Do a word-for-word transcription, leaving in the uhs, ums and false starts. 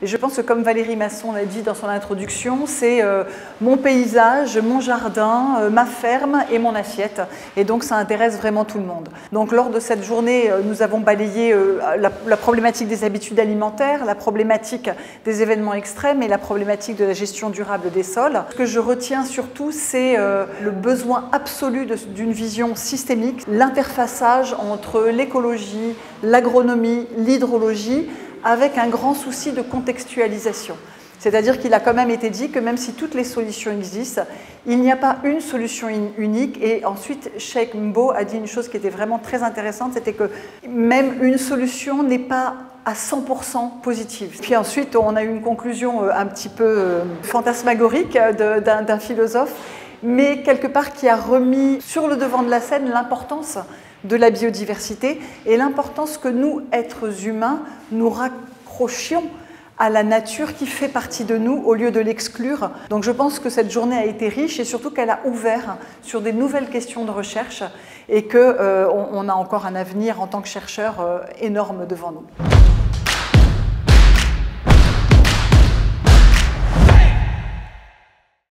Et je pense que comme Valérie Masson l'a dit dans son introduction, c'est euh, mon paysage, mon jardin, euh, ma ferme et mon assiette. Et donc ça intéresse vraiment tout le monde. Donc lors de cette journée, euh, nous avons balayé euh, la, la problématique des habitudes alimentaires, la problématique des événements extrêmes et la problématique de la gestion durable des sols. Ce que je retiens surtout, c'est euh, le besoin absolu d'une vision systémique, l'interfaçage entre l'écologie, l'agronomie, l'hydrologie, avec un grand souci de contextualisation. C'est-à-dire qu'il a quand même été dit que même si toutes les solutions existent, il n'y a pas une solution unique. Et ensuite, Cheikh Mbo a dit une chose qui était vraiment très intéressante, c'était que même une solution n'est pas à cent pour cent positive. Puis ensuite, on a eu une conclusion un petit peu fantasmagorique d'un philosophe, mais quelque part qui a remis sur le devant de la scène l'importance de la biodiversité et l'importance que nous, êtres humains, nous raccrochions à la nature qui fait partie de nous au lieu de l'exclure. Donc je pense que cette journée a été riche et surtout qu'elle a ouvert sur des nouvelles questions de recherche et qu'on euh, on a encore un avenir en tant que chercheurs euh, énorme devant nous.